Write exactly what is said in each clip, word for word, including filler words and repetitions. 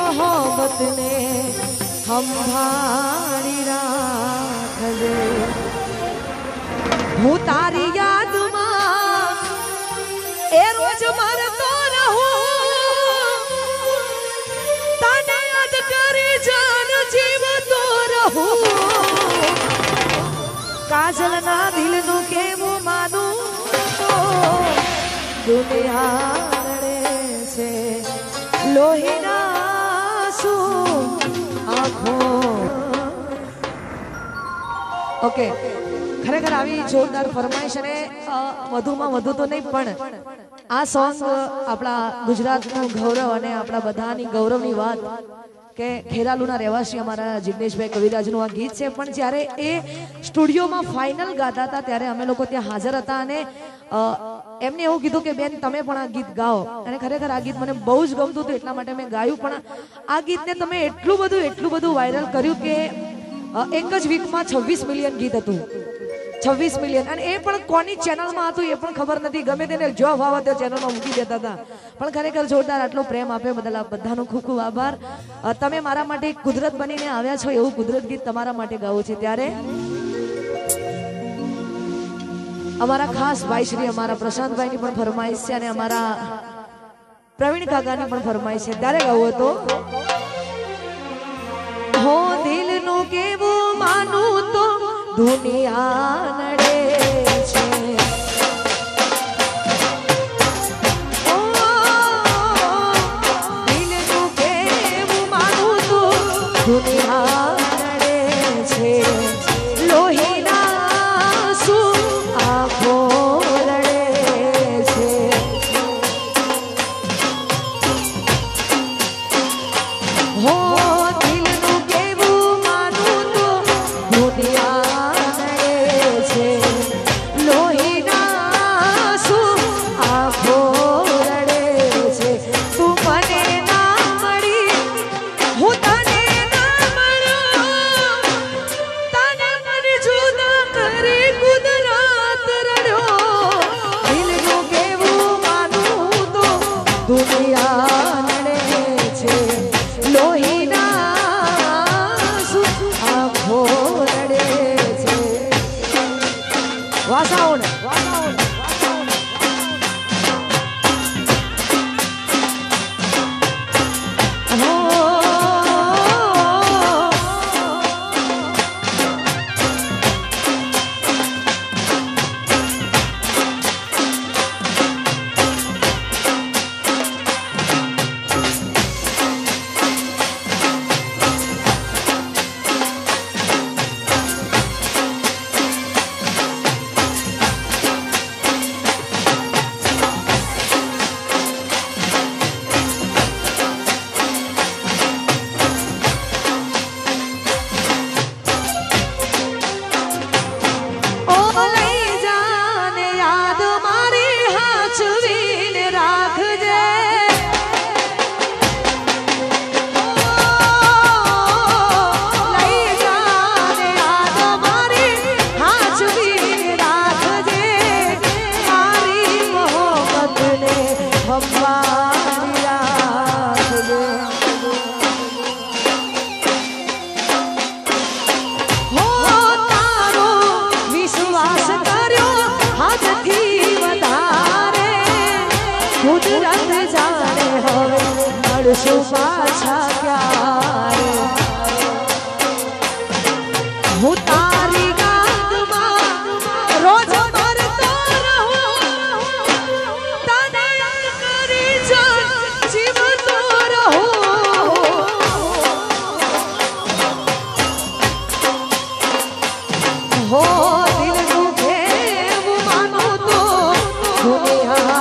मोहब्बत ने संभाળી રાખજે હું તારી યાદમાં એ રોજ મરતો રહું તને યાદ કરી જાન જીવતો રહું કાજલના દિલનું કેવું માનું તો દુનિયા રડે છે લોહીના આંસુ આંખો ઓકે ખરેખર આવી જોરદાર ફરમાઈશ અને વધુમાં વધુ તો નહીં પણ આ સોંગ આપણા ગુજરાતનું ગૌરવ અને આપણા બધાની ગૌરવની વાત કે ખેરાલુના રહેવાસી અમારા જિગ્નેશભાઈ કવિરાજનું આ ગીત છે પણ જ્યારે એ સ્ટુડિયોમાં ફાઇનલ ગાતા હતા ત્યારે અમે લોકો ત્યાં હાજર હતા અને એમને એવું કીધું કે બેન તમે પણ આ ગીત ગાઓ અને ખરેખર આ ગીત મને બહુ જ ગમતું હતું એટલા માટે મેં ગાયું પણ આ ગીતને તમે એટલું બધું એટલું બધું વાયરલ કર્યું કે એક જ વીકમાં છવ્વીસ મિલિયન ગીત હતું છવ્વીસ મિલિયન અને એ પણ કોની ચેનલમાં હતું એ પણ ખબર નથી ગમે તેને જો ભાવ તે ચેનલમાં મૂકી દેતા હતા પણ ખરેખર જોરદાર આટલો પ્રેમ આપે બદલ આપ બધાનો ખૂબ ખૂબ આભાર તમે મારા માટે કુદરત બનીને આવ્યા છો એવું કુદરત ગીત તમારા માટે ગાવું છે ત્યારે અમારા ખાસ ભાઈ શ્રી અમારા પ્રશાંતભાઈની પણ ફરમાઈશ છે અને અમારા પ્રવીણ કાકાની પણ ફરમાઈશ છે ત્યારે ગાવું હતો હો દિલનું કેવું માનું તો દુનિયા નડે છે ઓ દિલનું કેવું માનું તો દુનિયા નડે છે લોહીના આંસુ આંખો રડે છે હો દિલનું કેવું માનું તો દુનિયા પાછા ક્યારે હું તારી ગામમાં રોજ મરતો રહું તને કરી જીવતો રહું હો દિલનું કેવું માનું તો દુનિયા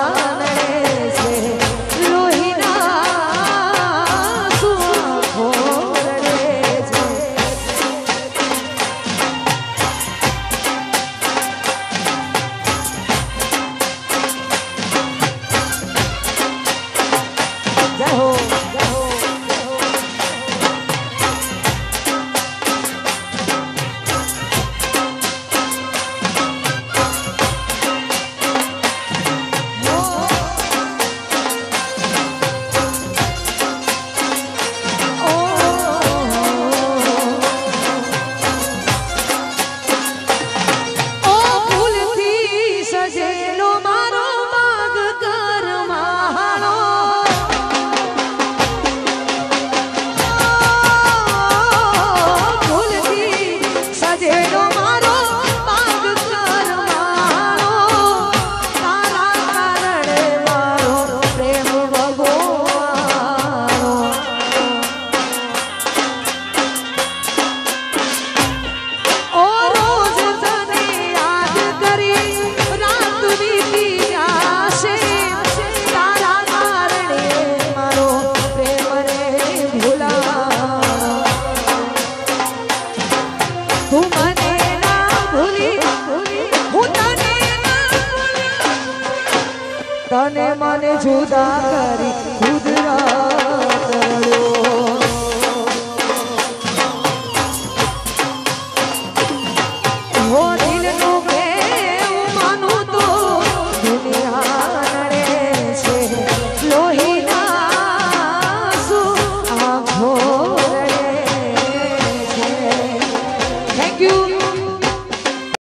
તને મને જુદા કરી